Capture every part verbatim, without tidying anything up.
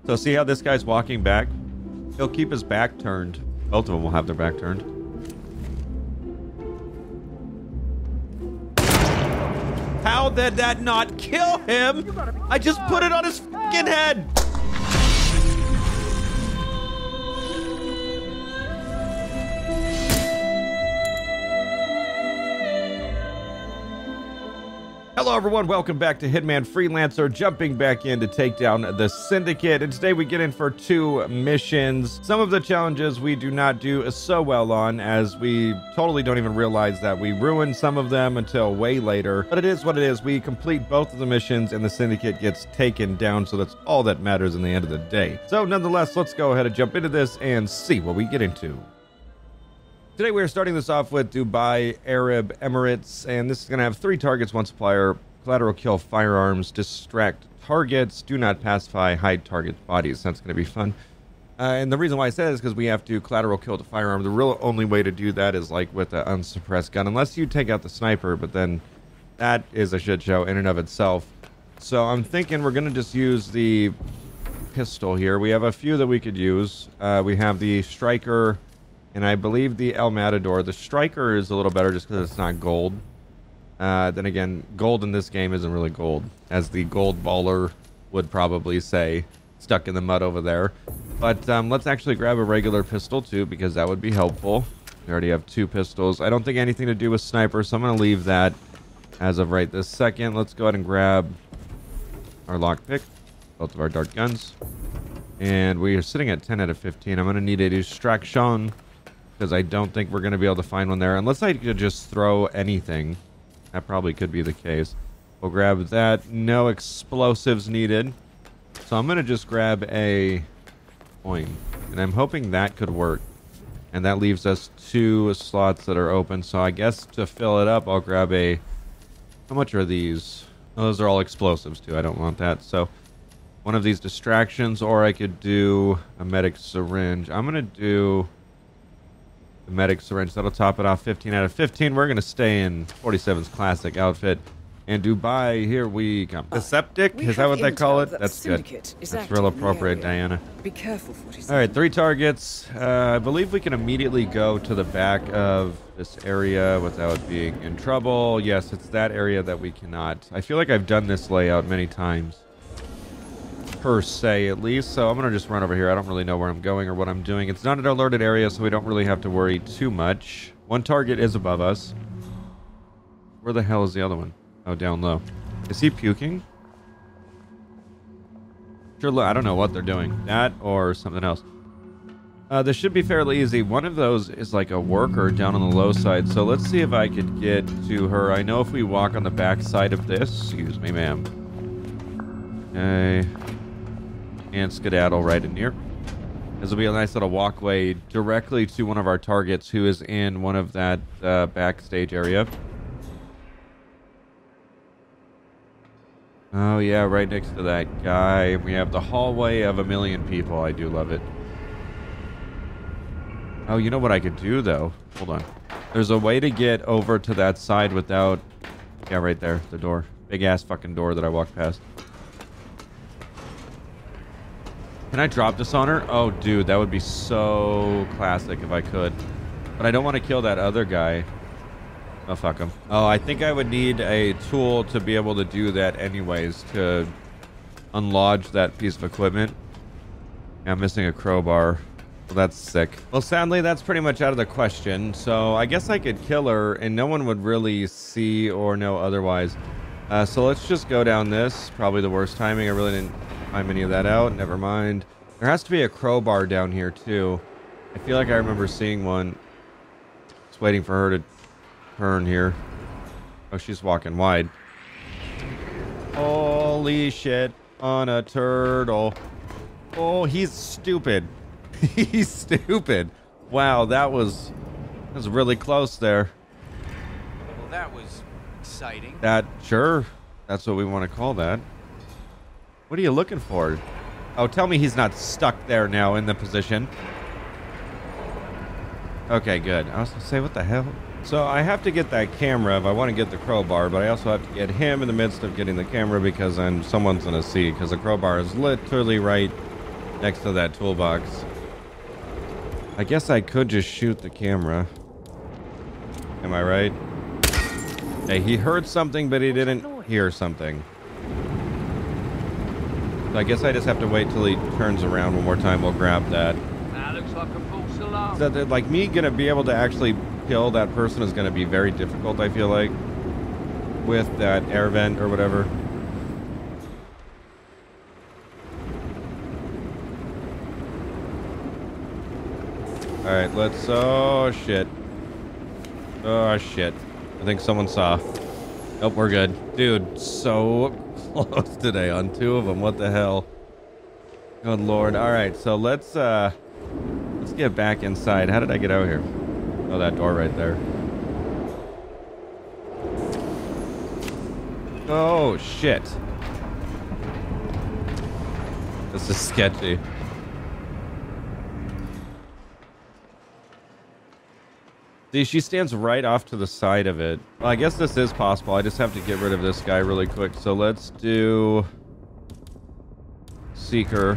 So see how this guy's walking back? He'll keep his back turned. Both of them will have their back turned. How did that not kill him? I just put it on his fucking head. Hello everyone, welcome back to Hitman Freelancer, jumping back in to take down the Syndicate, and today we get in for two missions. Some of the challenges we do not do so well on, as we totally don't even realize that we ruined some of them until way later, but it is what it is. We complete both of the missions and the Syndicate gets taken down, so that's all that matters in the end of the day. So nonetheless, let's go ahead and jump into this and see what we get into. Today we are starting this off with Dubai Arab Emirates, and this is going to have three targets, one supplier, collateral kill firearms, distract targets, do not pacify, hide target bodies. That's going to be fun. Uh, and the reason why I said it is because we have to collateral kill the firearm. The real only way to do that is like with an unsuppressed gun, unless you take out the sniper, but then that is a shit show in and of itself. So I'm thinking we're going to just use the pistol here. We have a few that we could use. Uh, we have the Striker, and I believe the El Matador. The Striker is a little better just because it's not gold. Uh, then again, gold in this game isn't really gold, as the gold baller would probably say, stuck in the mud over there. But um, let's actually grab a regular pistol too, because that would be helpful. We already have two pistols. I don't think anything to do with sniper, so I'm going to leave that as of right this second. Let's go ahead and grab our lockpick, both of our dart guns. And we are sitting at ten out of fifteen. I'm going to need a distraction, because I don't think we're going to be able to find one there. Unless I could just throw anything. That probably could be the case. We'll grab that. No explosives needed. So I'm going to just grab a coin. And I'm hoping that could work. And that leaves us two slots that are open. So I guess to fill it up, I'll grab a... How much are these? Oh, those are all explosives too. I don't want that. So one of these distractions, or I could do a medic syringe. I'm going to do... the medic syringe. That'll top it off. Fifteen out of fifteen. We're going to stay in forty-seven's classic outfit. And Dubai, here we come. The septic? Is that what they call it? That That's good. Is That's real appropriate, Diana. Be careful for what All right, three targets. Uh, I believe we can immediately go to the back of this area without being in trouble. Yes, it's that area that we cannot. I feel like I've done this layout many times, per se at least, so I'm gonna just run over here. I don't really know where I'm going or what I'm doing. It's not an alerted area, so we don't really have to worry too much. One target is above us. Where the hell is the other one? Oh, down low. Is he puking? Sure, I don't know what they're doing. That or something else. Uh, this should be fairly easy. One of those is like a worker down on the low side, so let's see if I could get to her. I know if we walk on the back side of this, excuse me, ma'am. Okay. And skedaddle right in here. This will be a nice little walkway directly to one of our targets who is in one of that uh, backstage area. Oh yeah, right next to that guy. We have the hallway of a million people. I do love it. Oh, you know what I could do though? Hold on. There's a way to get over to that side without... Yeah, right there. The door. Big ass fucking door that I walked past. Can I drop this on her? Oh, dude, that would be so classic if I could. But I don't want to kill that other guy. Oh, fuck him. Oh, I think I would need a tool to be able to do that anyways, to unlodge that piece of equipment. Yeah, I'm missing a crowbar. Well, that's sick. Well, sadly, that's pretty much out of the question. So I guess I could kill her and no one would really see or know otherwise. Uh, so let's just go down this. Probably the worst timing. I really didn't find any of that out. Never mind. There has to be a crowbar down here too. I feel like I remember seeing one. Just waiting for her to turn here. Oh, she's walking wide. Holy shit on a turtle. Oh, he's stupid. He's stupid. Wow, that was that was really close there. Well, that was exciting. That, sure. That's what we want to call that. What are you looking for? Oh, tell me he's not stuck there now in the position. Okay, good. I was going to say, what the hell? So I have to get that camera if I want to get the crowbar, but I also have to get him in the midst of getting the camera because then someone's going to see, because the crowbar is literally right next to that toolbox. I guess I could just shoot the camera. Am I right? Hey, he heard something, but he didn't hear something. So I guess I just have to wait till he turns around one more time. We'll grab that. That looks like a false alarm. So that, like, me gonna be able to actually kill that person is gonna be very difficult, I feel like. With that air vent or whatever. Alright, let's... Oh, shit. Oh, shit. I think someone saw. Nope, we're good. Dude, so close today on two of them. What the hell? Good lord. Alright, so let's, uh... let's get back inside. How did I get out here? Oh, that door right there. Oh, shit. This is sketchy. See, she stands right off to the side of it. Well, I guess this is possible. I just have to get rid of this guy really quick. So let's do... Seeker.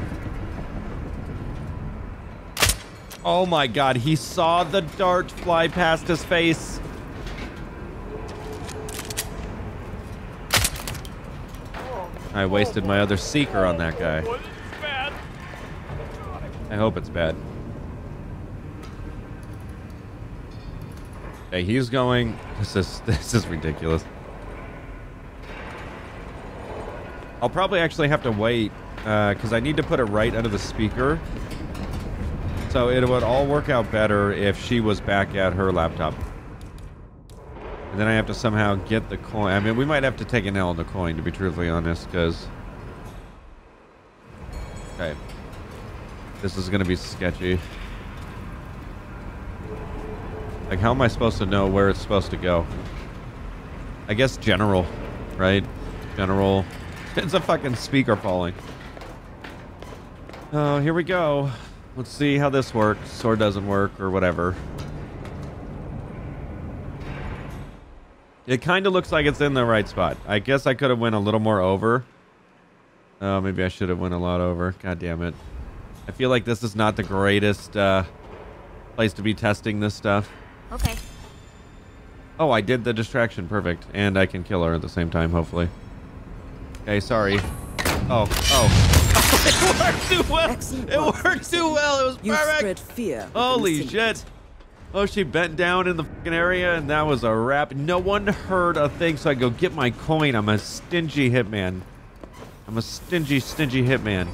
Oh my god, he saw the dart fly past his face. I wasted my other Seeker on that guy. I hope it's bad. Hey, he's going... This is, this is ridiculous. I'll probably actually have to wait, because uh, I need to put it right under the speaker. So it would all work out better if she was back at her laptop. And then I have to somehow get the coin. I mean, we might have to take an L on the coin, to be truthfully honest, because... Okay. This is going to be sketchy. Like, how am I supposed to know where it's supposed to go? I guess general, right? General. It's a fucking speaker falling. Oh, here we go. Let's see how this works, or doesn't work, or whatever. It kind of looks like it's in the right spot. I guess I could have went a little more over. Oh, maybe I should have went a lot over. God damn it. I feel like this is not the greatest uh, place to be testing this stuff. Okay. Oh, I did the distraction. Perfect. And I can kill her at the same time, hopefully. Okay, sorry. Oh, oh. It worked too well. Excellent It work, worked too well. It was You perfect. spread fear. within the Holy syndicate. shit. Oh, she bent down in the fucking area, and that was a wrap. No one heard a thing, so I go get my coin. I'm a stingy hitman. I'm a stingy, stingy hitman.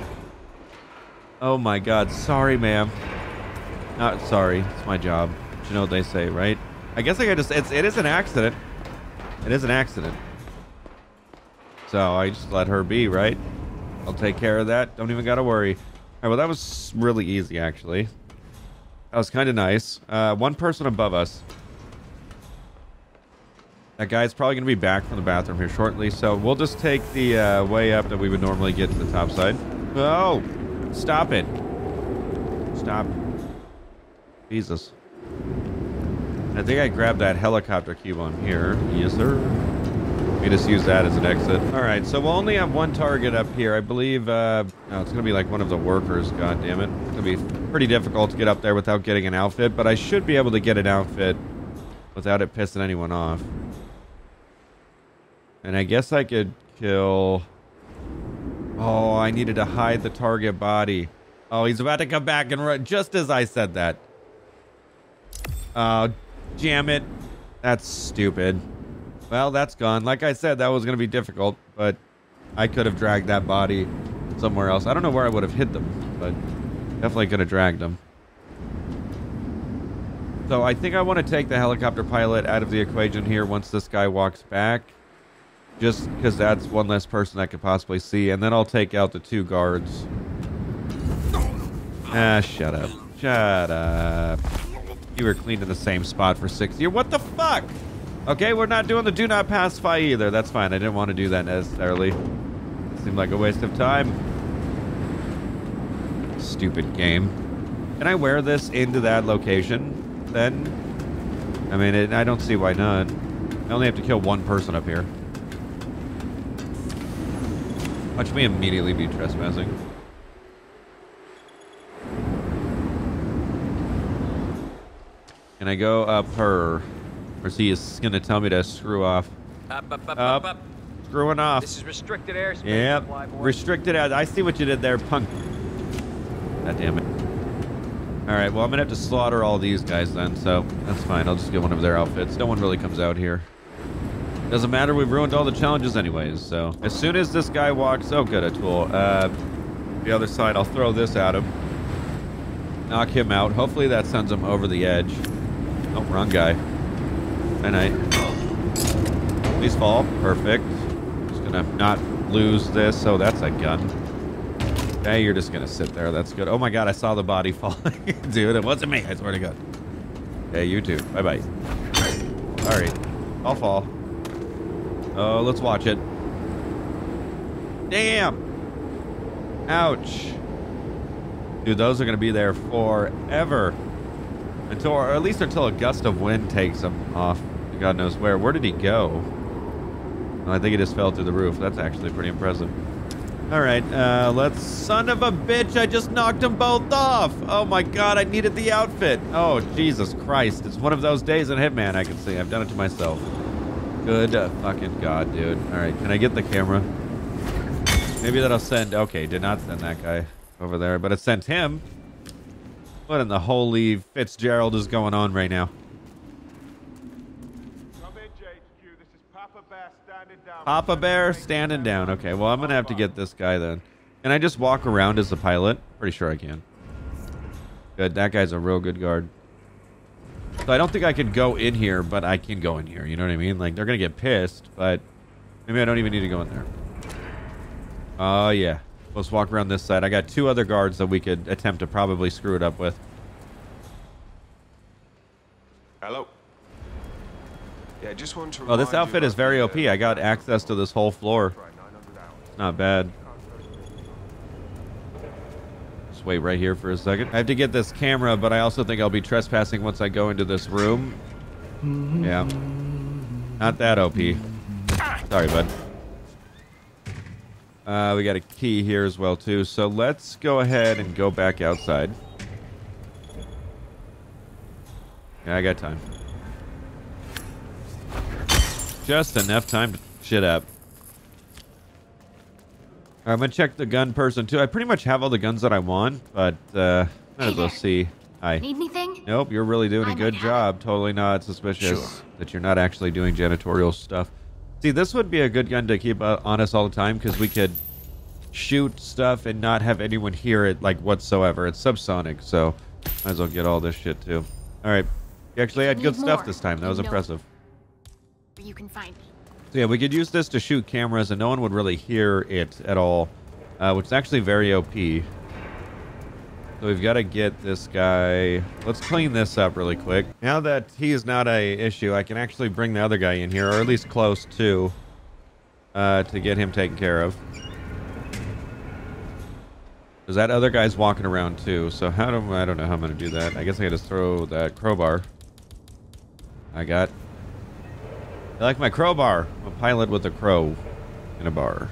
Oh my god. Sorry, ma'am. Not sorry. It's my job. You know what they say, right? I guess I gotta just... It's, it is an accident. It is an accident. So I just let her be, right? I'll take care of that. Don't even gotta worry. All right, well, that was really easy, actually. That was kind of nice. Uh, one person above us. That guy's probably going to be back from the bathroom here shortly, so we'll just take the uh, way up that we would normally get to the top side. Oh! Stop it. Stop. Jesus. I think I grabbed that helicopter cube on here. Yes, sir. We just use that as an exit. All right, so we'll only have one target up here. I believe, uh, no, it's going to be like one of the workers. God damn it. It's going to be pretty difficult to get up there without getting an outfit, but I should be able to get an outfit without it pissing anyone off. And I guess I could kill... Oh, I needed to hide the target body. Oh, he's about to come back and run just as I said that. Oh, damn it. That's stupid. Well, that's gone. Like I said, that was going to be difficult, but I could have dragged that body somewhere else. I don't know where I would have hit them, but definitely could have dragged them. So I think I want to take the helicopter pilot out of the equation here once this guy walks back. Just because that's one less person I could possibly see. And then I'll take out the two guards. Ah, shut up. Shut up. You were cleaned in the same spot for six years. What the fuck? Okay, we're not doing the do not pacify either. That's fine. I didn't want to do that necessarily. It seemed like a waste of time. Stupid game. Can I wear this into that location then? I mean, it, I don't see why not. I only have to kill one person up here. Watch me immediately be trespassing. Can I go up her? Or is he is going to tell me to screw off? Up, up, up, Up. up, up. Screwing off. This is restricted airspace. Yep. Flyboy. Restricted out. I see what you did there, punk. God damn it. All right, well, I'm going to have to slaughter all these guys then, so that's fine. I'll just get one of their outfits. No one really comes out here. Doesn't matter. We've ruined all the challenges anyways, so. As soon as this guy walks... Oh, good, a tool. Uh, the other side, I'll throw this at him. Knock him out. Hopefully that sends him over the edge. Oh, wrong guy. Night night. Please fall. Perfect. Just gonna not lose this. Oh, that's a gun. Hey, you're just gonna sit there. That's good. Oh my god, I saw the body falling. Dude, it wasn't me. I swear to god. Hey, you too. Bye-bye. Alright. I'll fall. Oh, let's watch it. Damn! Ouch. Dude, those are gonna be there forever. Until, or at least until a gust of wind takes them off. God knows where. Where did he go? Oh, I think he just fell through the roof. That's actually pretty impressive. All right, uh, let's... Son of a bitch, I just knocked them both off. Oh my god, I needed the outfit. Oh, Jesus Christ. It's one of those days in Hitman, I can see. I've done it to myself. Good uh, fucking god, dude. All right, can I get the camera? Maybe that'll send... Okay, did not send that guy over there, but it sent him. What in the holy Fitzgerald is going on right now? Come in, J H Q. This is Papa Bear standing down. Papa Bear standing down. Okay, well, I'm going to have to get this guy then. Can I just walk around as the pilot? Pretty sure I can. Good. That guy's a real good guard. So I don't think I can go in here, but I can go in here. You know what I mean? Like, they're going to get pissed, but maybe I don't even need to go in there. Oh, uh, yeah. Let's walk around this side. I got two other guards that we could attempt to probably screw it up with. Hello. Yeah, just want to Oh, this outfit is very O P. I got access to this whole floor. Not bad. Just wait right here for a second. I have to get this camera, but I also think I'll be trespassing once I go into this room. Yeah. Not that O P. Sorry, bud. Uh, we got a key here as well, too. So let's go ahead and go back outside. Yeah, I got time. Just enough time to shit up. I'm going to check the gun person, too. I pretty much have all the guns that I want, but uh, might as well see. Hi. Need anything? Nope, you're really doing a I good might job. Totally not suspicious Sure. that you're not actually doing janitorial stuff. See, this would be a good gun to keep uh, on us all the time because we could shoot stuff and not have anyone hear it, like, whatsoever. It's subsonic, so might as well get all this shit, too. All right. You actually had Need good stuff more. this time. That was You know impressive. Where you can find me. So, yeah, we could use this to shoot cameras, and no one would really hear it at all, uh, which is actually very O P. So we've got to get this guy. Let's clean this up really quick. Now that he is not a issue, I can actually bring the other guy in here, or at least close to, uh, to get him taken care of. Because that other guy's walking around too. So how do I don't know how I'm gonna do that. I guess I gotta throw that crowbar. I got. I like my crowbar. I'm a pilot with a crow in a bar.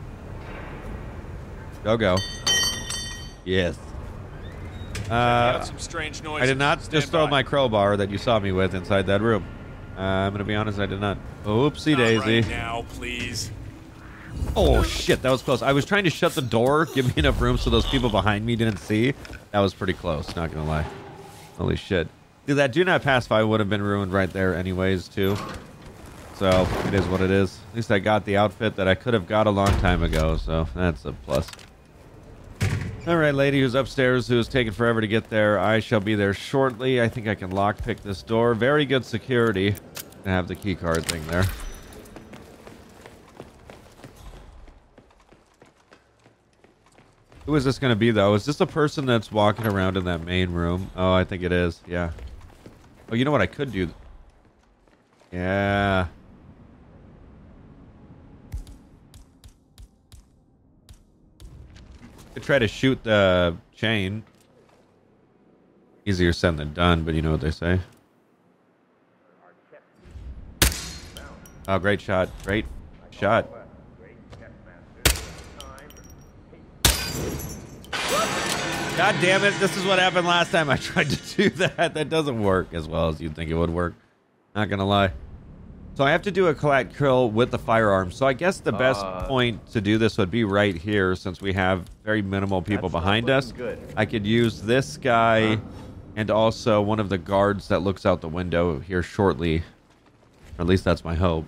Go go. Yes. Uh, some strange I did not Stand just throw by. my crowbar that you saw me with inside that room. Uh, I'm gonna be honest, I did not. Oopsie Not daisy. right now, please. Oh shit, that was close. I was trying to shut the door, give me enough room so those people behind me didn't see. That was pretty close, not gonna lie. Holy shit. Dude, that do not pacify would have been ruined right there anyways, too. So, it is what it is. At least I got the outfit that I could have got a long time ago, so that's a plus. Alright, lady who's upstairs, who's taken forever to get there. I shall be there shortly. I think I can lockpick this door. Very good security to have the key card thing there. Who is this going to be, though? Is this a person that's walking around in that main room? Oh, I think it is. Yeah. Oh, you know what I could do? Yeah. Could try to shoot the chain. Easier said than done, but you know what they say. Oh, great shot. Great shot. God damn it. This is what happened last time I tried to do that. That doesn't work as well as you'd think it would work. Not gonna lie. So I have to do a collat kill with the firearm. So I guess the best Uh, point to do this would be right here, since we have very minimal people That's not behind looking us. good. I could use this guy and also one of the guards that looks out the window here shortly. Or at least that's my hope.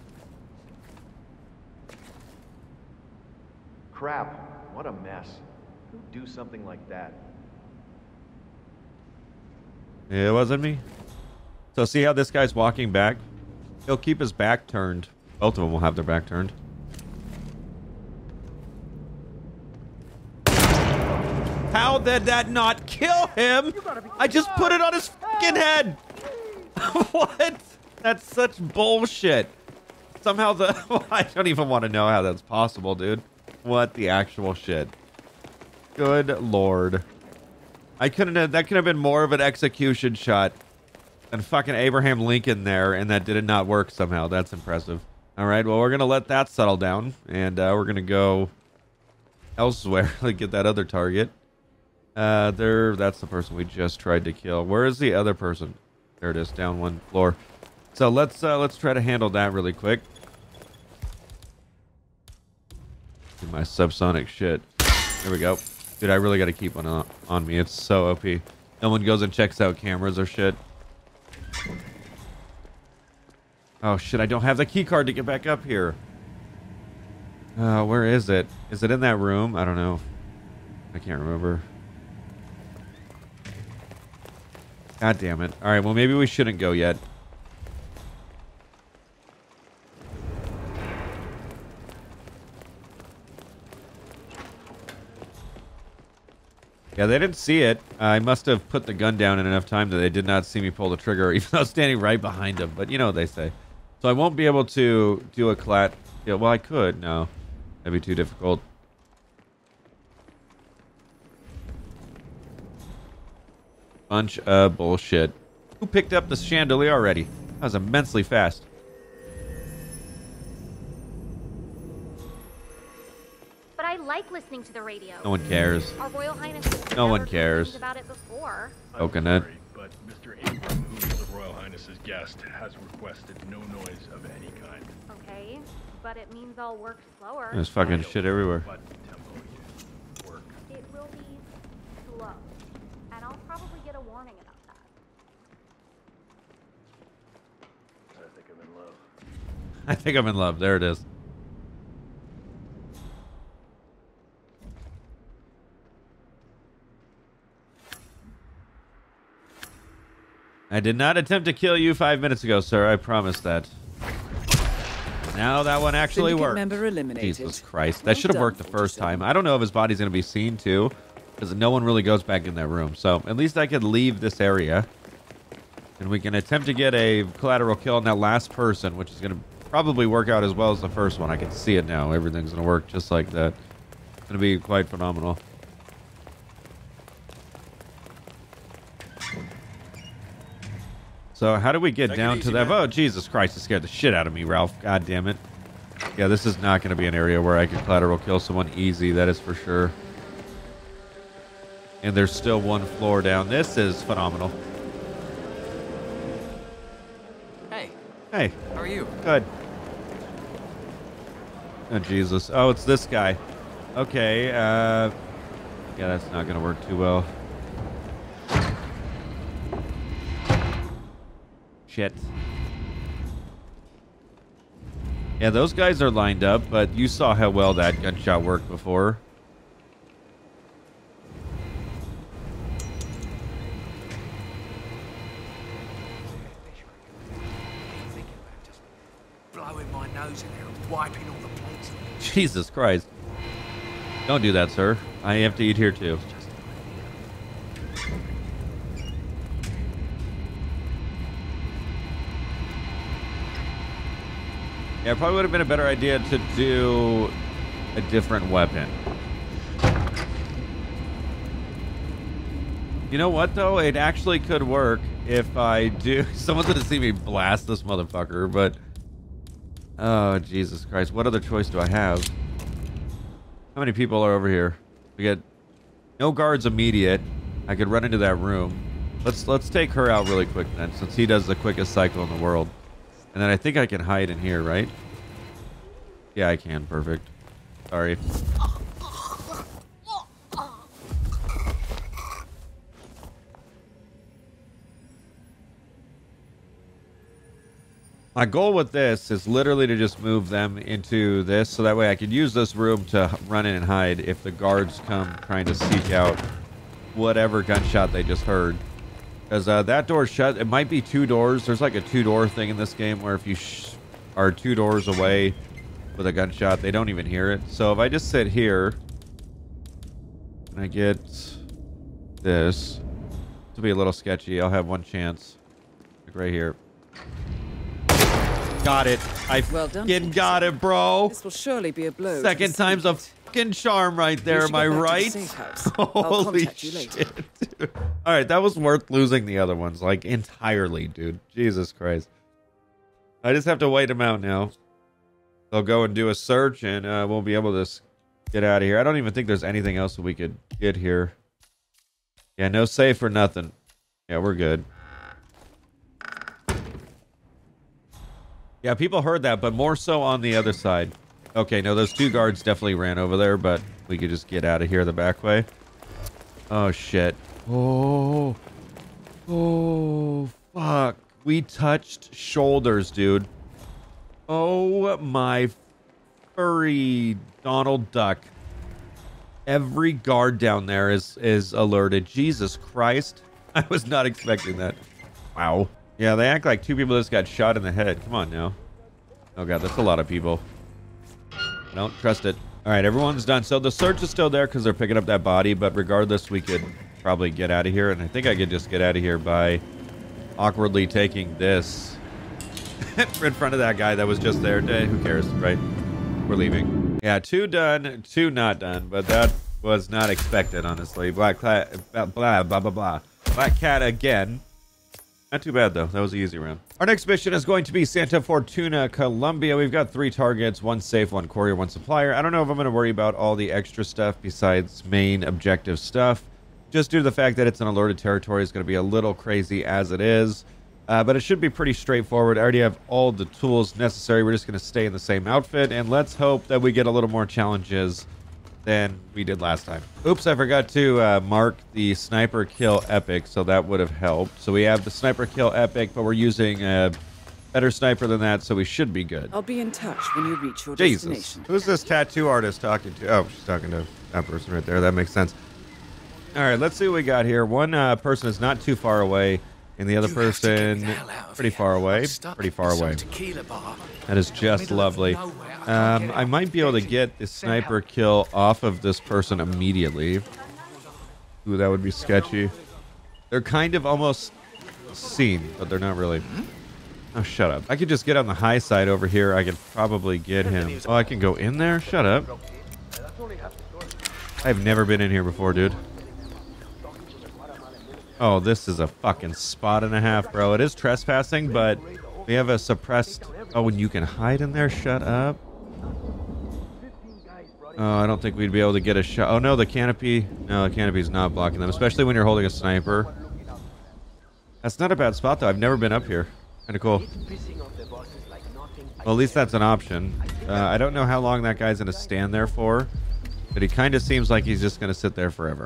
Crap. What a mess. Who'd do something like that? It wasn't me. So see how this guy's walking back? He'll keep his back turned. Both of them will have their back turned. How did that not kill him? I just put it on his fucking head. What? That's such bullshit. Somehow the... I don't even want to know how that's possible, dude. What the actual shit? Good lord. I couldn't have... That could have been more of an execution shot than fucking Abraham Lincoln there, and that did not work somehow. That's impressive. All right, well, we're going to let that settle down, and uh, we're going to go elsewhere to get that other target. Uh, there, that's the person we just tried to kill. Where is the other person? There it is, down one floor. So let's uh, let's try to handle that really quick. Do my subsonic shit. There we go. Dude, I really got to keep one on, on me. It's so O P. No one goes and checks out cameras or shit. Oh shit, I don't have the key card to get back up here. Uh, where is it? Is it in that room? I don't know. I can't remember. God damn it. Alright, well maybe we shouldn't go yet. Yeah, they didn't see it. I must have put the gun down in enough time that they did not see me pull the trigger, even though I was standing right behind them. But you know what they say. So I won't be able to do a collat. Yeah, well, I could. No. That'd be too difficult. Bunch of bullshit. Who picked up the chandelier already? That was immensely fast. But I like listening to the radio. No one cares. Our Royal Highness has No one never cares. complained about it before. Coconut. Sorry, but Mister Ingram, who is the Royal Highness's guest, has requested no noise of any kind. Okay, but it means I'll work slower. There's fucking shit everywhere. But tempo is work. It will be slow. And I'll probably get a warning about that. I think I'm in love. I think I'm in love. There it is. I did not attempt to kill you five minutes ago, sir. I promise that. Now that one actually Syndicate worked. member eliminated. Jesus Christ. That Well should have done, worked the first forty-seven. time. I don't know if his body's going to be seen, too, because no one really goes back in that room. So at least I could leave this area. And we can attempt to get a collateral kill on that last person, which is going to probably work out as well as the first one. I can see it now. Everything's going to work just like that. It's going to be quite phenomenal. So how do we get Take it down easy, to that? man. Oh, Jesus Christ. It scared the shit out of me, Ralph. God damn it. Yeah, this is not going to be an area where I can collateral kill someone easy. That is for sure. And there's still one floor down. This is phenomenal. Hey, Hey, how are you? good. Oh, Jesus. Oh, it's this guy. Okay, uh... yeah, that's not going to work too well. Shit. Yeah, those guys are lined up, but you saw how well that gunshot worked before. Blowing my nose in there and wiping all the plates. Jesus Christ. Don't do that, sir. I have to eat here, too. Yeah, it probably would have been a better idea to do a different weapon. You know what, though? It actually could work if I do... Someone's going to see me blast this motherfucker, but... Oh, Jesus Christ. What other choice do I have? How many people are over here? We get No guards immediate. I could run into that room. Let's let's take her out really quick then, since he does the quickest cycle in the world. And then I think I can hide in here, right? Yeah, I can. Perfect. Sorry. My goal with this is literally to just move them into this, so that way I could use this room to run in and hide if the guards come trying to seek out whatever gunshot they just heard. Because uh, that door's shut. It might be two doors. There's like a two-door thing in this game where if you sh are two doors away with a gunshot, they don't even hear it. So if I just sit here and I get this, this will be a little sketchy. I'll have one chance. Like right here. Got it. I Well done, fucking got it, bro. This will surely be a blow. to Second the time's a syndicate. fucking charm right You there. should Am I get back to the right? safe house. I'll Holy contact you later. shit, dude. All right, that was worth losing the other ones, like, entirely, dude. Jesus Christ. I just have to wait them out now. They'll go and do a search, and uh, we'll be able to s- get out of here. I don't even think there's anything else that we could get here. Yeah, no safe or nothing. Yeah, we're good. Yeah, people heard that, but more so on the other side. Okay, no, those two guards definitely ran over there, but we could just get out of here the back way. Oh, shit. Oh. Oh, fuck. We touched shoulders, dude. Oh, my furry Donald Duck. Every guard down there is, is alerted. Jesus Christ. I was not expecting that. Wow. Yeah, they act like two people just got shot in the head. Come on now. Oh, God, that's a lot of people. I don't trust it. All right, everyone's done. So the search is still there because they're picking up that body, but regardless, we could probably get out of here. And I think I could just get out of here by awkwardly taking this in front of that guy that was just there. Hey, who cares, right? We're leaving. Yeah, two done, two not done, but that was not expected, honestly. Black cat, blah, blah, blah, blah, blah. Black cat again. Not too bad, though. That was the easy round. Our next mission is going to be Santa Fortuna, Colombia. We've got three targets, one safe, one courier, one supplier. I don't know if I'm going to worry about all the extra stuff besides main objective stuff. Just due to the fact that it's an alerted territory, it's going to be a little crazy as it is. Uh, but it should be pretty straightforward. I already have all the tools necessary. We're just going to stay in the same outfit. And let's hope that we get a little more challenges than we did last time. Oops, I forgot to uh, mark the sniper kill epic, so that would have helped. So we have the sniper kill epic, but we're using a better sniper than that, so we should be good. I'll be in touch when you reach your Jesus. destination. Who's this tattoo artist talking to? Oh, she's talking to that person right there. That makes sense. All right, let's see what we got here. One uh, person is not too far away, and the other You have to get person the hell out of pretty here. far away. I'm stuck Pretty at far some away. tequila bar. That is just Middle of lovely. nowhere. I can't Um, get I out. might be able to get the sniper kill off of this person immediately. Ooh, that would be sketchy. They're kind of almost seen, but they're not really. Oh, shut up. I could just get on the high side over here. I could probably get him. Oh, I can go in there? Shut up. I've never been in here before, dude. Oh, this is a fucking spot and a half, bro. It is trespassing, but we have a suppressed... Oh, and you can hide in there? Shut up. Oh, I don't think we'd be able to get a shot. Oh, no, the canopy... No, the canopy's not blocking them, especially when you're holding a sniper. That's not a bad spot, though. I've never been up here. Kind of cool. Well, at least that's an option. Uh, I don't know how long that guy's going to stand there for, but he kind of seems like he's just going to sit there forever.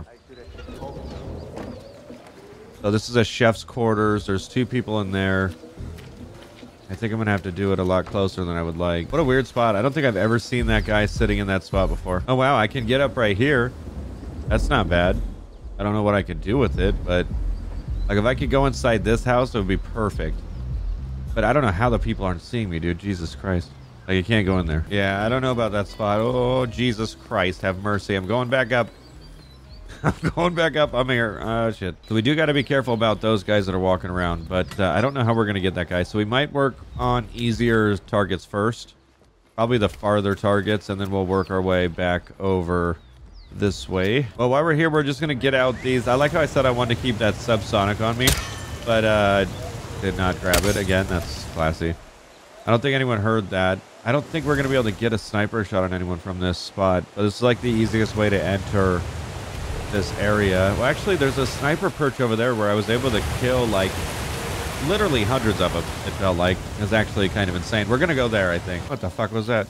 So this is a chef's quarters. There's two people in there. I think I'm going to have to do it a lot closer than I would like. What a weird spot. I don't think I've ever seen that guy sitting in that spot before. Oh, wow. I can get up right here. That's not bad. I don't know what I could do with it, but like if I could go inside this house, it would be perfect. But I don't know how the people aren't seeing me, dude. Jesus Christ. Like, you can't go in there. Yeah, I don't know about that spot. Oh, Jesus Christ. Have mercy. I'm going back up. I'm going back up. I'm here. Oh, shit. So we do got to be careful about those guys that are walking around. But uh, I don't know how we're going to get that guy. So we might work on easier targets first. Probably the farther targets. And then we'll work our way back over this way. Well, while we're here, we're just going to get out these. I like how I said I wanted to keep that subsonic on me. But uh, did not grab it. Again, that's classy. I don't think anyone heard that. I don't think we're going to be able to get a sniper shot on anyone from this spot. But this is like the easiest way to enter this area. Well, actually, there's a sniper perch over there where I was able to kill, like, literally hundreds of them, it felt like. It's actually kind of insane. We're going to go there, I think. What the fuck was that?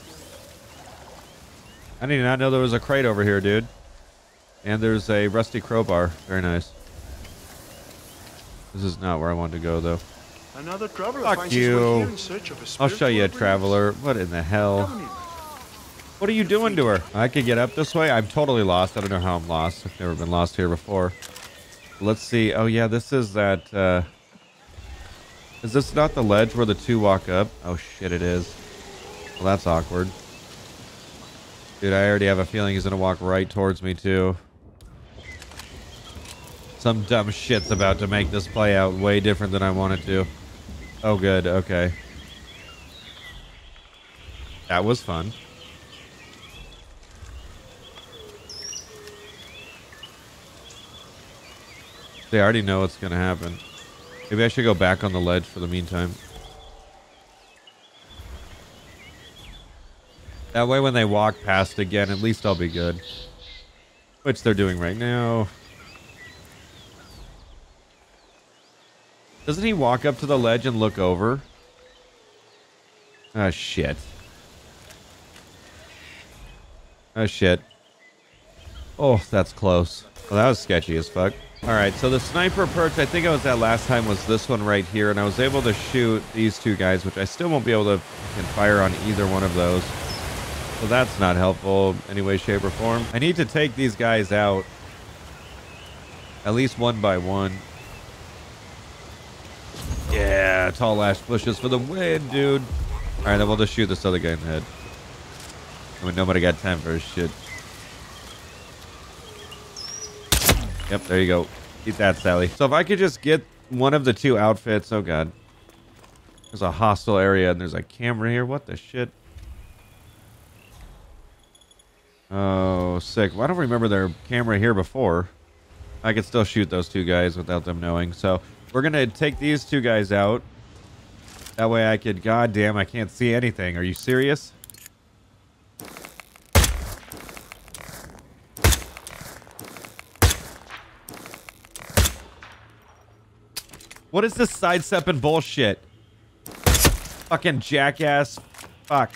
I did not know there was a crate over here, dude. And there's a rusty crowbar. Very nice. This is not where I wanted to go, though. Another traveler Fuck finds his way you. here in search of a I'll show you a spiritual traveler. What in the hell? remnant. What are you doing to her? I could get up this way. I'm totally lost. I don't know how I'm lost. I've never been lost here before. Let's see. Oh, yeah, this is that... Uh... Is this not the ledge where the two walk up? Oh, shit, it is. Well, that's awkward. Dude, I already have a feeling he's going to walk right towards me, too. Some dumb shit's about to make this play out way different than I want it to. Oh, good. Okay. That was fun. They already know what's going to happen. Maybe I should go back on the ledge for the meantime. That way when they walk past again, at least I'll be good. Which they're doing right now. Doesn't he walk up to the ledge and look over? Ah, shit. Oh, shit. Oh, that's close. Well, that was sketchy as fuck. Alright, so the sniper perch I think I was at last time was this one right here, and I was able to shoot these two guys, which I still won't be able to can fire on either one of those. So that's not helpful in any way, shape, or form. I need to take these guys out. At least one by one. Yeah, tall ash bushes for the win, dude. Alright, then we'll just shoot this other guy in the head. I mean, nobody got time for his shit. Yep, there you go. Eat that, Sally. So if I could just get one of the two outfits... Oh, God. There's a hostile area, and there's a camera here. What the shit? Oh, sick. Well, I don't remember their camera here before. I could still shoot those two guys without them knowing. So we're going to take these two guys out. That way I could... God damn, I can't see anything. Are you serious? What is this sidestepping bullshit? Fucking jackass. Fuck.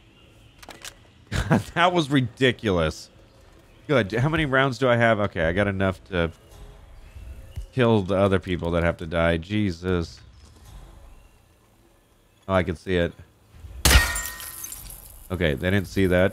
That was ridiculous. Good. How many rounds do I have? Okay, I got enough to kill the other people that have to die. Jesus. Oh, I can see it. Okay, they didn't see that.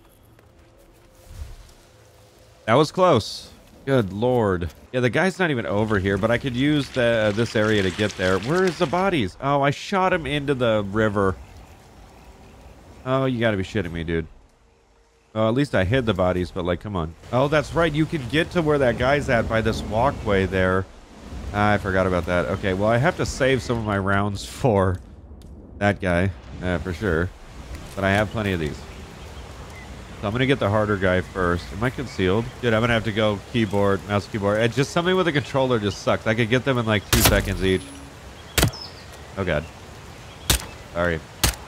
That was close. Good lord. Yeah, the guy's not even over here, but I could use the uh, this area to get there. Where is the bodies? Oh, I shot him into the river. Oh, you gotta be shitting me, dude. Oh, at least I hid the bodies, but like, come on. Oh, that's right. You could get to where that guy's at by this walkway there. Ah, I forgot about that. Okay, well, I have to save some of my rounds for that guy, uh, for sure. But I have plenty of these. So I'm going to get the harder guy first. Am I concealed? Dude, I'm going to have to go keyboard, mouse keyboard. And just something with a controller just sucks. I could get them in like two seconds each. Oh, God. Sorry.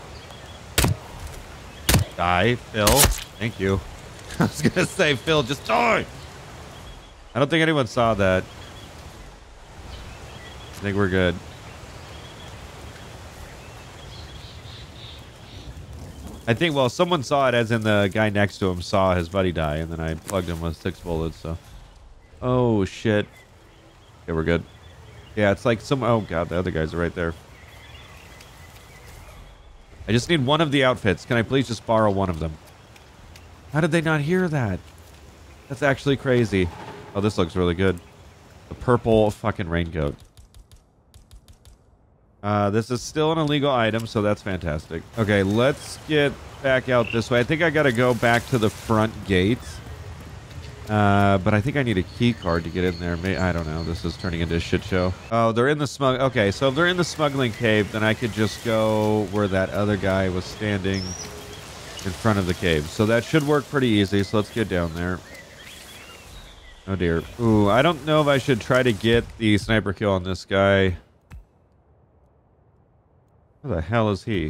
Die, Phil. Thank you. I was going to say, Phil, just die. I don't think anyone saw that. I think we're good. I think, well, someone saw it as in the guy next to him saw his buddy die, and then I plugged him with six bullets, so. Oh, shit. Okay, we're good. Yeah, it's like some... Oh, God, the other guys are right there. I just need one of the outfits. Can I please just borrow one of them? How did they not hear that? That's actually crazy. Oh, this looks really good. The purple fucking raincoat. Uh, this is still an illegal item, so that's fantastic. Okay, let's get back out this way. I think I gotta go back to the front gate. Uh, but I think I need a key card to get in there. May I don't know. This is turning into a shit show. Oh, they're in the smug... Okay, so if they're in the smuggling cave, then I could just go where that other guy was standing in front of the cave. So that should work pretty easy, so let's get down there. Oh, dear. Ooh, I don't know if I should try to get the sniper kill on this guy. Where the hell is he?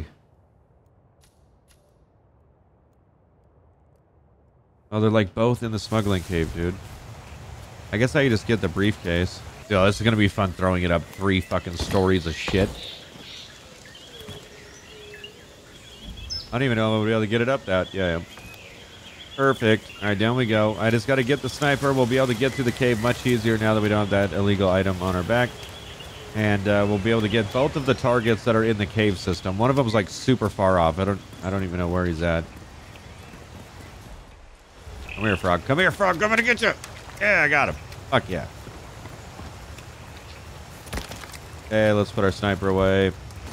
Oh, they're like both in the smuggling cave, dude. I guess I could just get the briefcase. Yo, this is gonna be fun throwing it up three fucking stories of shit. I don't even know if I'll be able to get it up that. Yeah, yeah. Perfect. All right, down we go. I just got to get the sniper. We'll be able to get through the cave much easier now that we don't have that illegal item on our back. And uh, we'll be able to get both of the targets that are in the cave system. One of them is like super far off. I don't, I don't even know where he's at. Come here, frog. Come here, frog. I'm gonna get you. Yeah, I got him. Fuck yeah. Okay, let's put our sniper away.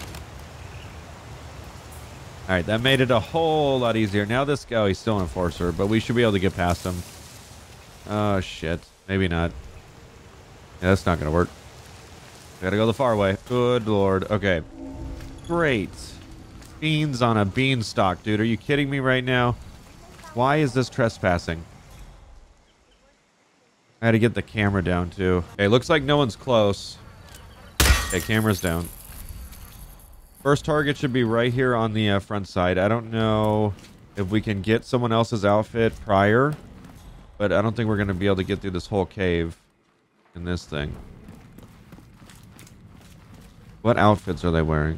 All right, that made it a whole lot easier. Now this guy, oh, he's still an enforcer, but we should be able to get past him. Oh, shit. Maybe not. Yeah, that's not going to work. Gotta go the far way. Good lord. Okay. Great. Beans on a beanstalk, dude. Are you kidding me right now? Why is this trespassing? I had to get the camera down, too. Okay, looks like no one's close. Okay, camera's down. First target should be right here on the uh, front side. I don't know if we can get someone else's outfit prior, but I don't think we're going to be able to get through this whole cave in this thing. What outfits are they wearing?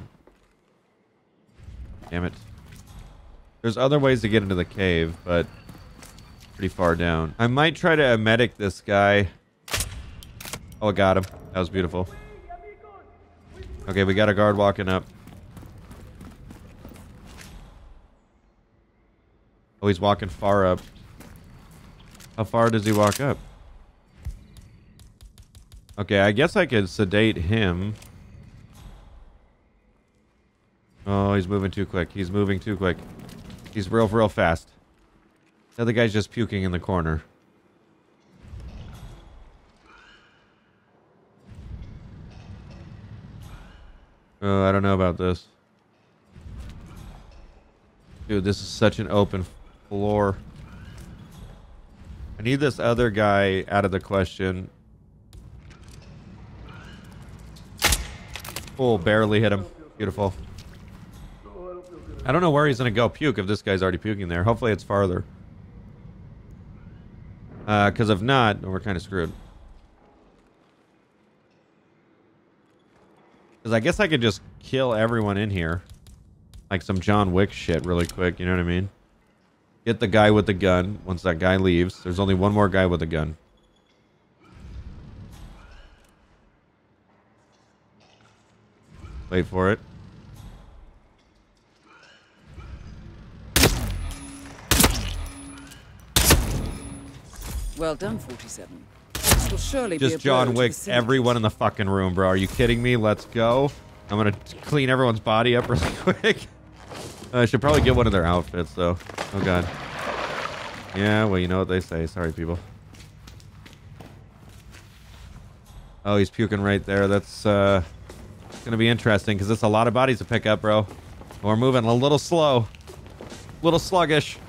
Damn it. There's other ways to get into the cave, but pretty far down. I might try to medic this guy. Oh, I got him. That was beautiful. Okay, we got a guard walking up. Oh, he's walking far up. How far does he walk up? Okay, I guess I could sedate him. Oh, he's moving too quick. He's moving too quick. He's real, real fast. The other guy's just puking in the corner. Oh, I don't know about this. Dude, this is such an open floor. I need this other guy out of the question. Oh, barely hit him. Beautiful. I don't know where he's going to go puke if this guy's already puking there. Hopefully it's farther. Uh, because if not, we're kind of screwed. Because I guess I could just kill everyone in here. Like some John Wick shit really quick, you know what I mean? Get the guy with the gun once that guy leaves. There's only one more guy with a gun. Wait for it. Well done, forty-seven. This will surely be Just a John blow to Wick the syndicate. everyone in the fucking room, bro. Are you kidding me? Let's go. I'm gonna clean everyone's body up really quick. I should probably get one of their outfits, though. Oh, God. Yeah, well, you know what they say. Sorry, people. Oh, he's puking right there. That's uh, going to be interesting, because it's a lot of bodies to pick up, bro. We're moving a little slow. A little sluggish.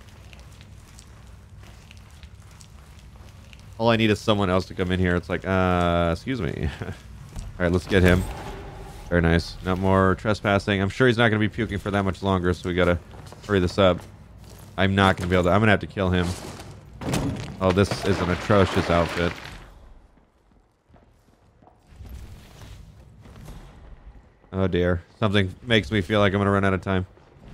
All I need is someone else to come in here. It's like, uh, excuse me. All right, let's get him. Very nice. Not more trespassing. I'm sure he's not going to be puking for that much longer, so we got to hurry this up. I'm not going to be able to... I'm going to have to kill him. Oh, this is an atrocious outfit. Oh, dear. Something makes me feel like I'm going to run out of time.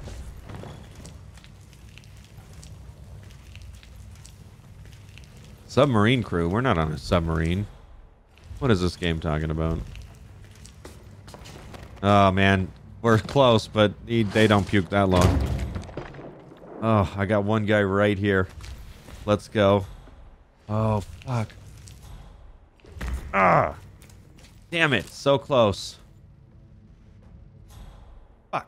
Submarine crew? We're not on a submarine. What is this game talking about? Oh, man. We're close, but he, they don't puke that long. Oh, I got one guy right here. Let's go. Oh, fuck. Ah! Damn it. So close. Fuck.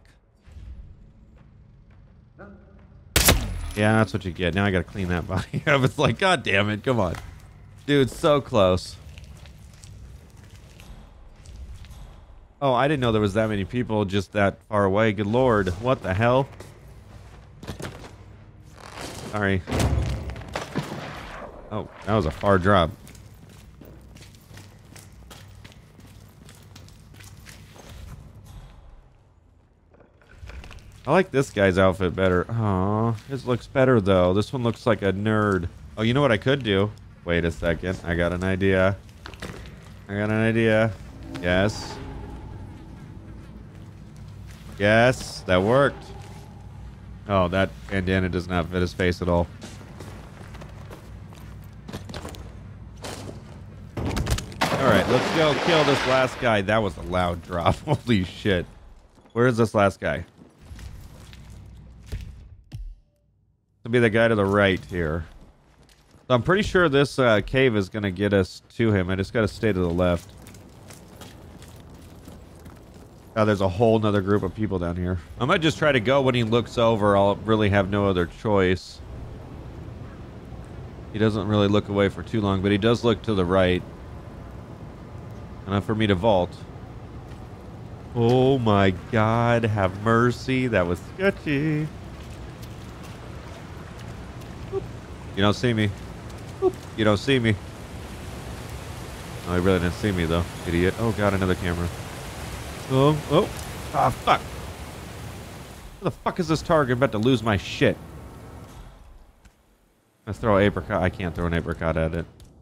Yeah, that's what you get. Now I gotta clean that body up. It's like, god damn it. Come on. Dude, so close. Oh, I didn't know there was that many people just that far away. Good lord. What the hell? Sorry. Oh, that was a far drop. I like this guy's outfit better. Aw, his looks better though. This one looks like a nerd. Oh, you know what I could do? Wait a second. I got an idea. I got an idea. Yes. Yes, that worked. Oh, that bandana does not fit his face at all. Alright, let's go kill this last guy. That was a loud drop. Holy shit. Where is this last guy? It'll be the guy to the right here. So I'm pretty sure this uh, cave is going to get us to him. I just got to stay to the left. Oh, there's a whole nother group of people down here. I might just try to go when he looks over. I'll really have no other choice. He doesn't really look away for too long, but he does look to the right. Enough for me to vault. Oh my God, have mercy. That was sketchy. Boop. You don't see me. Boop. You don't see me. Oh, he really didn't see me though, idiot. Oh God, another camera. Oh, oh. Ah, fuck. Where the fuck is this target? I'm about to lose my shit. Let's throw an apricot. I can't throw an apricot at it.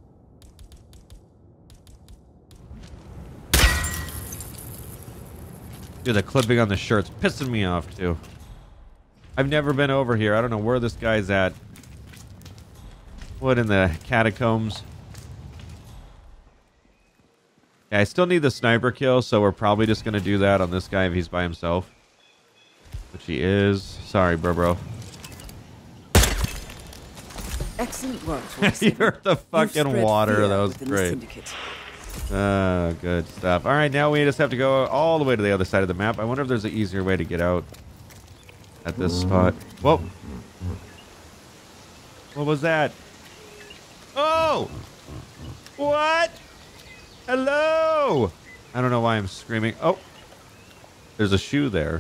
Dude, the clipping on the shirt's pissing me off, too. I've never been over here. I don't know where this guy's at. What, in the catacombs? Yeah, I still need the sniper kill, so we're probably just going to do that on this guy if he's by himself. Which he is. Sorry, bro, bro. Excellent work. You're the fucking water. That was great. Oh, good stuff. All right, now we just have to go all the way to the other side of the map. I wonder if there's an easier way to get out at this spot. Whoa. What was that? Oh! What? Hello! I don't know why I'm screaming. Oh! There's a shoe there.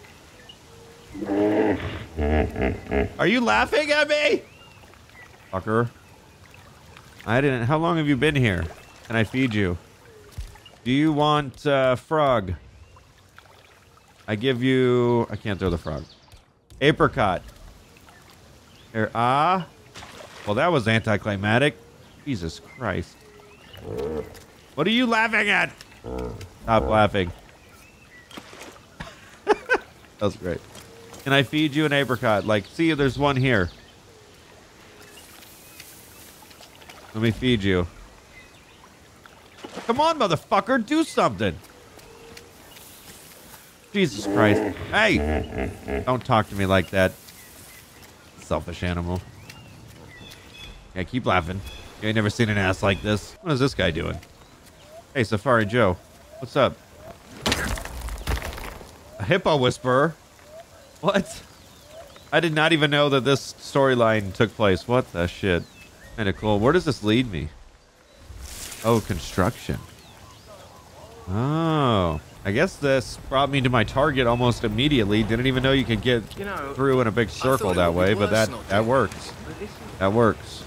Are you laughing at me? Fucker. I didn't... How long have you been here? Can I feed you? Do you want uh, frog? I give you... I can't throw the frog. Apricot. Here, ah. Well, that was anticlimactic. Jesus Christ. What are you laughing at? Stop laughing. That was great. Can I feed you an apricot? Like, see, there's one here. Let me feed you. Come on, motherfucker, do something. Jesus Christ. Hey! Don't talk to me like that. Selfish animal. Yeah, keep laughing. You ain't never seen an ass like this. What is this guy doing? Hey, Safari Joe. What's up? A hippo whisperer? What? I did not even know that this storyline took place. What the shit? Kinda cool. Where does this lead me? Oh, construction. Oh. I guess this brought me to my target almost immediately. Didn't even know you could get You know, through in a big circle that way, but that, that works. That works.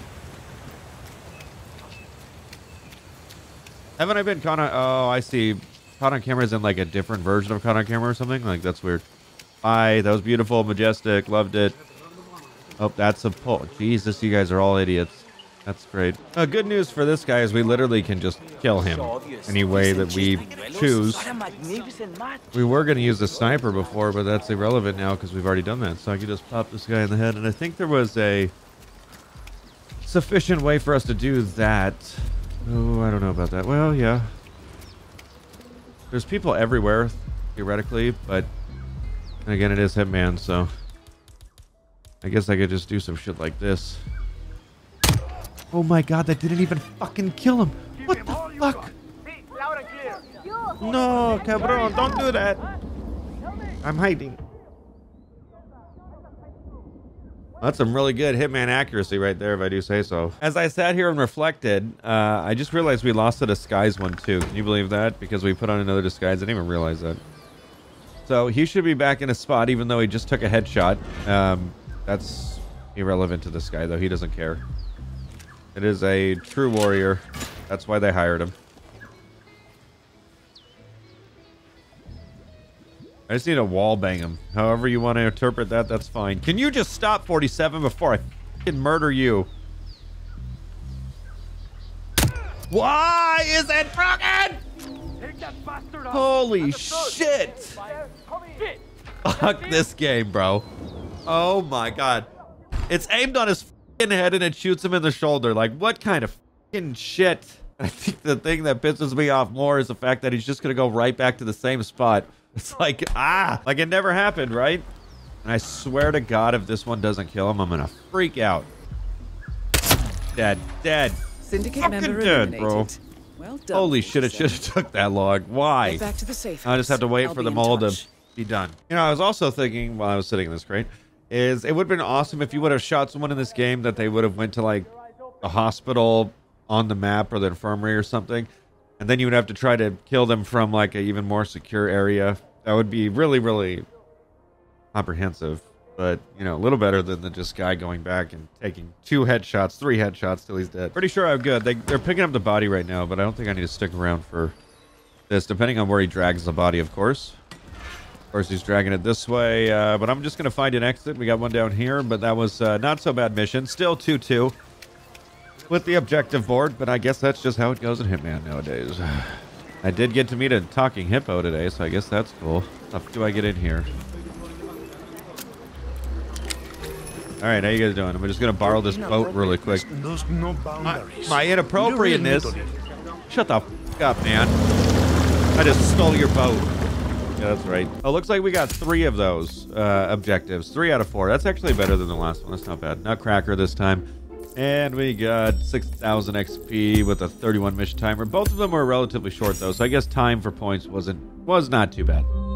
Haven't I been caught on... Oh, I see. Caught on cameras in like a different version of caught on camera or something? Like, that's weird. Hi, that was beautiful, majestic, loved it. Oh, that's a pull. Jesus, you guys are all idiots. That's great. Uh, good news for this guy is we literally can just kill him any way that we choose. We were going to use the sniper before, but that's irrelevant now because we've already done that. So I could just pop this guy in the head. And I think there was a sufficient way for us to do that. Oh, I don't know about that. Well, yeah. There's people everywhere, theoretically, but and again, it is Hitman, so I guess I could just do some shit like this. Oh my God, that didn't even fucking kill him. What the fuck? No, cabron, don't do that. I'm hiding. That's some really good Hitman accuracy right there, if I do say so. As I sat here and reflected, uh, I just realized we lost a disguise one too. Can you believe that? Because we put on another disguise. I didn't even realize that. So he should be back in his spot, even though he just took a headshot. Um, that's irrelevant to this guy, though. He doesn't care. It is a true warrior. That's why they hired him. I just need to wall bang him. However you want to interpret that, that's fine. Can you just stop, forty-seven, before I fucking murder you? Why is it broken? Holy shit. Fuck this game, bro. Oh my god. It's aimed on his fucking head and it shoots him in the shoulder. Like, what kind of fucking shit? I think the thing that pisses me off more is the fact that he's just gonna go right back to the same spot. It's like, ah, like it never happened, right? And I swear to God, if this one doesn't kill him, I'm gonna freak out. Dead, dead. Syndicate Fucking member dead, eliminated. bro. Well done. Holy shit, it should have took that long. Why? Get back to the safe I just have to wait house. for I'll them be in all to touch. be done. You know, I was also thinking while I was sitting in this crate, is it would have been awesome if you would have shot someone in this game that they would have went to like a hospital on the map or the infirmary or something, and then you would have to try to kill them from like an even more secure area. That would be really, really comprehensive, but you know, a little better than the just guy going back and taking two headshots, three headshots till he's dead. Pretty sure I'm good. They, they're picking up the body right now, but I don't think I need to stick around for this, depending on where he drags the body, of course. Of course, he's dragging it this way, uh, but I'm just going to find an exit. We got one down here, but that was uh, not so bad mission. Still two two with the objective board, but I guess that's just how it goes in Hitman nowadays. I did get to meet a talking hippo today, so I guess that's cool. How do I get in here? All right, how you guys doing? I'm just going to borrow this boat really quick. There's no My, boundaries. my inappropriateness. You really need to- Shut the f up, man. I just stole your boat. Yeah, that's right. Oh, looks like we got three of those uh, objectives. Three out of four. That's actually better than the last one. That's not bad. Nutcracker this time. And we got six thousand X P with a thirty-one mission timer. Both of them were relatively short, though, so I guess time for points wasn't was not too bad.